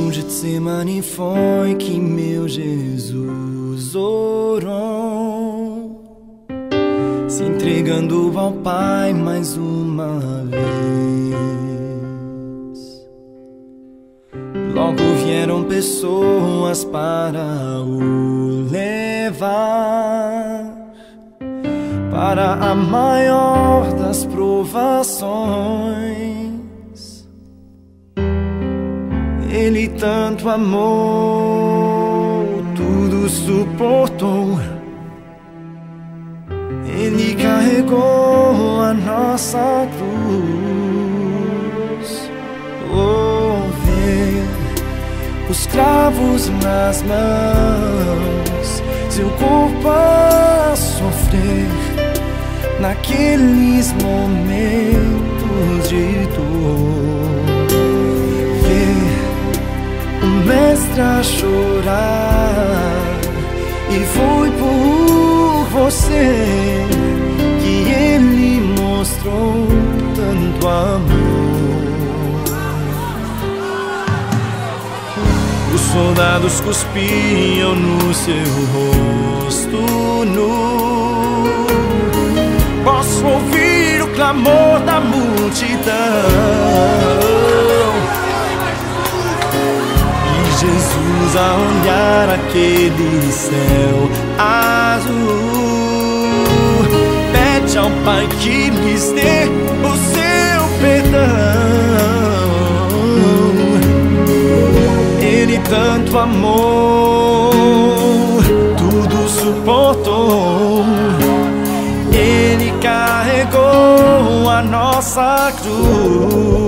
No Getsemane foi que meu Jesus orou, se entregando ao Pai mais uma vez. Logo vieram pessoas para o levar para a maior das provações. Ele tanto amou, tudo suportou. Ele carregou a nossa cruz. Oh, ver os cravos nas mãos, seu corpo a sofrer naqueles momentos de dor. O mestre a chorar, e foi por você que ele mostrou tanto amor. Os soldados cuspiam no seu rosto nu. Posso ouvir o clamor da multidão. Jesus a olhar aquele céu azul, pede ao Pai que lhes dê o seu perdão. Ele tanto amou, tudo suportou. Ele carregou a nossa cruz.